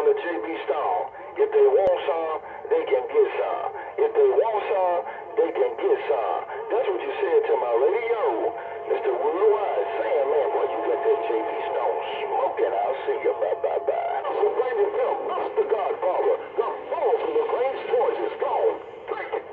under JB Stone. If they want some, they can get some. If they want some, they can get some. That's what you said to my radio, Mr. Worldwide. Saying, man, boy, you got that JB Stone smoking. I'll see you. Bye, bye, bye. So, baby, Phil, that's the Godfather. The fall from the Grange Force is gone. Take it.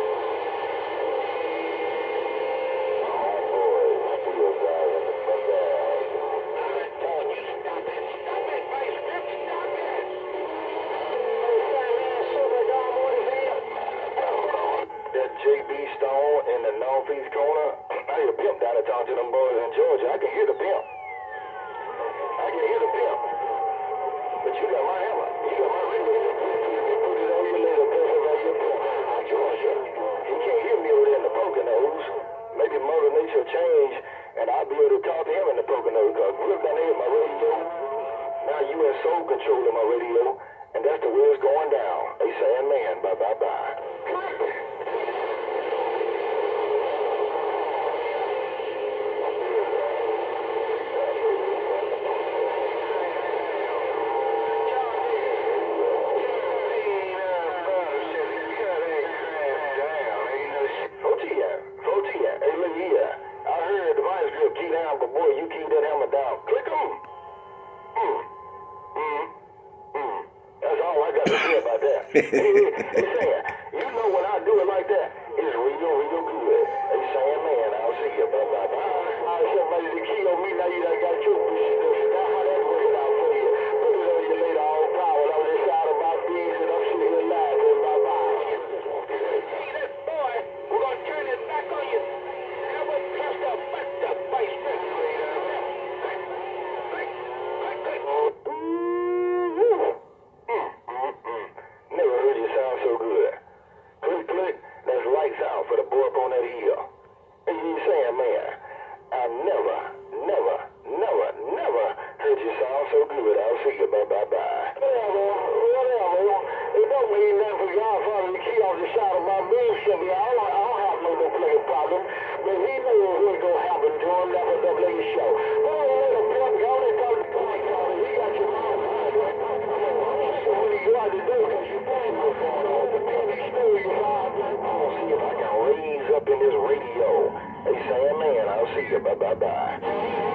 JB Stone in the northeast corner. I hear a pimp down there talking to them boys in Georgia. I can hear the pimp. I can hear the pimp. But you got my hammer. You got my radio. Put it on your later, Pennsylvania, Georgia. He can't hear me over there in the Poconos. Maybe Mother Nature change, and I'll be able to talk to him in the Poconos. Because look down there at my radio. Now you in sole control of my radio, and that's the way it's going down. They saying, man, bye, bye, bye. But boy, you keep that hammer down. Click them. That's all I got to say about that. They saying, you know when I do it like that, it's real good. They saying, man, I'll see you. Bye, bye, bye. Somebody to key on me, now you done got your business. Now how that worked out for you. Put it on your later all power on this side of my bees, and I'm sitting here laughing. Bye, bye. Hey, that boy, we're going to turn it back on you. Never trust a fucked up vice president. Never heard you sound so good. Click, click, that's lights out for the boy up on that hill. And you saying, man, I never heard you sound so good. I'll see you. Bye, bye, bye. Whatever. It don't mean nothing for Godfather to key off the side of my moonship. I don't have no playing problem. But he knows what's going to happen to him. That's a double show. But I let him plug out and talk to Tony. He got your mouth. So what do you got to do? Because you're playing with the TV studio. I'll see if I can raise up in this radio. They saying, man, I'll see you. Bye, bye, bye.